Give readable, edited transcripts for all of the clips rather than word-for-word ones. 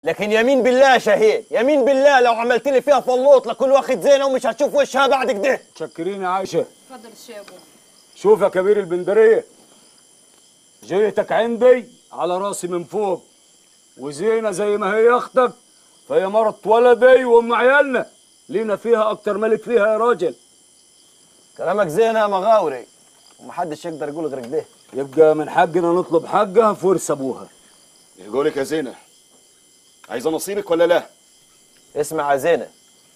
لكن يمين بالله يا شهيد، يمين بالله لو عملت لي فيها فلوط لكل واخد زينه ومش هتشوف وشها بعد كده. متشكرين يا عايشه. اتفضل الشاي ابو. شوف يا كبير البندريه، جيتك عندي على راسي من فوق، وزينه زي ما هي اختك فهي مرت ولدي وام عيالنا، لينا فيها اكتر ملك فيها يا راجل. كلامك زينه يا مغاوري ومحدش يقدر يقول غير كده. يبقى من حقنا نطلب حقها في ورث ابوها. يقولك يا زينه، عايزه نصيبك ولا لا؟ اسمع يا زينه،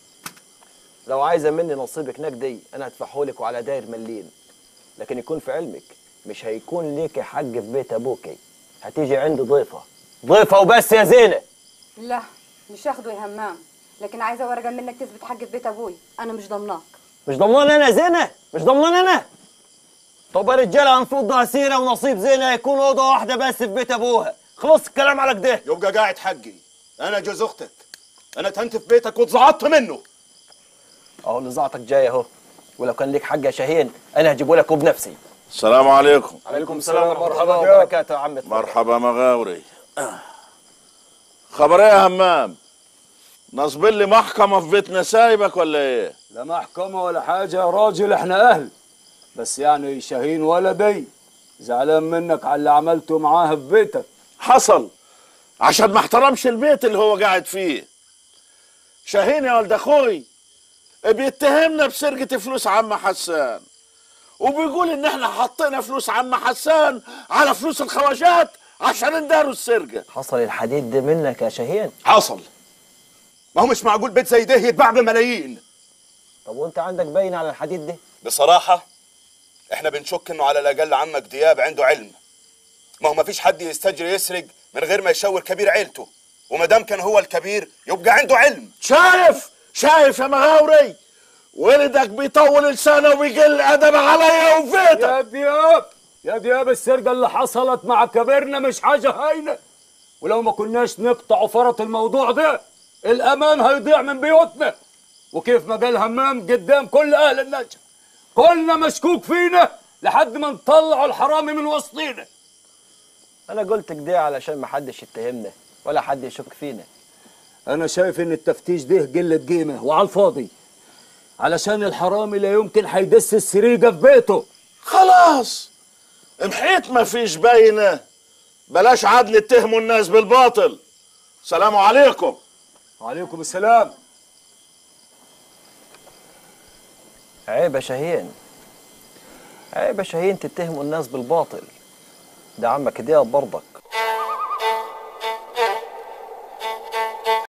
لو عايزه مني نصيبك نقدي انا هدفعهولك وعلى داير مليين، لكن يكون في علمك مش هيكون ليكي حق في بيت ابوكي، هتيجي عندي ضيفه وبس يا زينه. لا مش هاخده يا همام، لكن عايزه ورقه منك تثبت حق في بيت ابوي، انا مش ضمناك. مش ضمنان انا زينه؟ مش ضمنان انا؟ طب يا رجاله هنفضها سيره ونصيب زينه يكون اوضه واحده بس في بيت ابوها، خلص الكلام على كده. يبقى قاعد حقي، انا جوز اختك، انا تهنت في بيتك واتزعطت منه. اهو اللي زعطك جاي اهو، ولو كان ليك حق يا شاهين انا هجيبه لك وبنفسي. السلام عليكم. عليكم السلام ورحمه الله وبركاته يا عم. مرحبا مغاوري. خبر ايه يا همام؟ نصبين لي محكمه في بيتنا سايبك ولا ايه؟ لا محكمه ولا حاجه يا راجل، احنا اهل، بس يعني شاهين ولدي زعلان منك على اللي عملته معاه في بيتك. حصل عشان ما احترمش البيت اللي هو قاعد فيه. شاهين يا ولد اخوي بيتهمنا بسرقه فلوس عم حسان، وبيقول ان احنا حطينا فلوس عم حسان على فلوس الخواجات عشان نداروا السرقه. حصل الحديد ده منك يا شاهين؟ حصل. ما هو مش معقول بيت زي ده يتباع بملايين. طب وانت عندك باين على الحديد ده؟ بصراحه احنا بنشك انه على الاقل عمك دياب عنده علم. ما هو ما فيش حد يستجري يسرق من غير ما يشاور كبير عيلته، وما دام كان هو الكبير يبقى عنده علم. شايف يا مغاوري، ولدك بيطول لسانه وبيقل ادب عليا وفيتك. يا دياب السرقه اللي حصلت مع كبيرنا مش حاجه هاينه، ولو ما كناش نقطع فرط الموضوع ده الامان هيضيع من بيوتنا، وكيف ما قال همام قدام كل اهل النجف كلنا مشكوك فينا لحد ما نطلعوا الحرامي من وسطينا. انا قلت كده علشان ما حدش يتهمنا ولا حد يشك فينا. انا شايف ان التفتيش ده قله قيمه وعلى الفاضي، علشان الحرامي لا يمكن هيدس السريقه في بيته. خلاص محيط ما فيش باينه، بلاش عدل اتهموا الناس بالباطل. سلام عليكم. وعليكم السلام. عيب يا شاهين، عيب يا شاهين تتهموا الناس بالباطل، ده عمك دياب برضك.